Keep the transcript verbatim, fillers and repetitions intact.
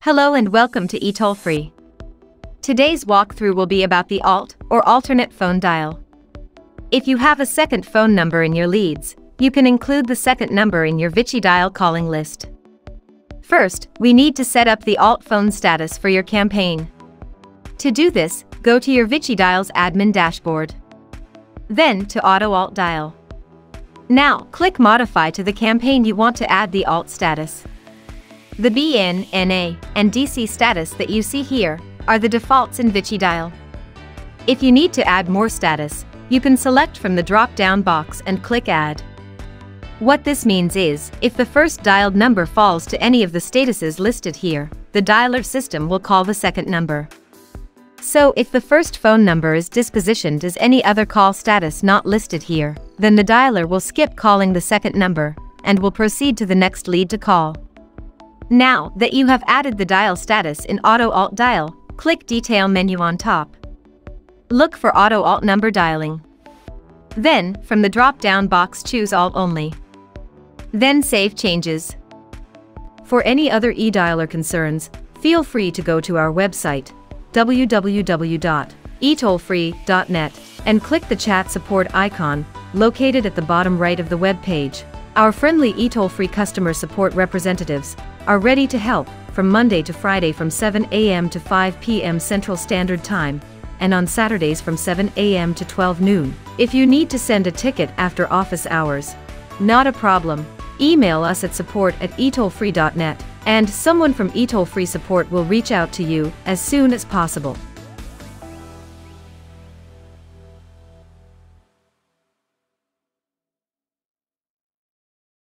Hello and welcome to eTollFree. Today's walkthrough will be about the alt, or alternate phone dial. If you have a second phone number in your leads, you can include the second number in your Vichy dial calling list. First, we need to set up the alt phone status for your campaign. To do this, go to your Vichy dial's admin dashboard. Then to Auto Alt Dial. Now, click Modify to the campaign you want to add the alt status. The B N, N A, and D C status that you see here are the defaults in Vichy dial. If you need to add more status, you can select from the drop-down box and click Add. What this means is, if the first dialed number falls to any of the statuses listed here, the dialer system will call the second number. So if the first phone number is dispositioned as any other call status not listed here, then the dialer will skip calling the second number and will proceed to the next lead to call. Now that you have added the dial status in Auto Alt Dial, click Detail menu on top. Look for Auto Alt Number Dialing. Then, from the drop-down box choose Alt Only. Then Save Changes. For any other eDialer concerns, feel free to go to our website, w w w dot e toll free dot net, and click the chat support icon, located at the bottom right of the web page. Our friendly eTollFree customer support representatives are ready to help from Monday to Friday from seven A M to five P M Central Standard Time, and on Saturdays from seven A M to twelve noon. If you need to send a ticket after office hours, not a problem. Email us at support at e toll free dot net, and someone from eTollFree support will reach out to you as soon as possible.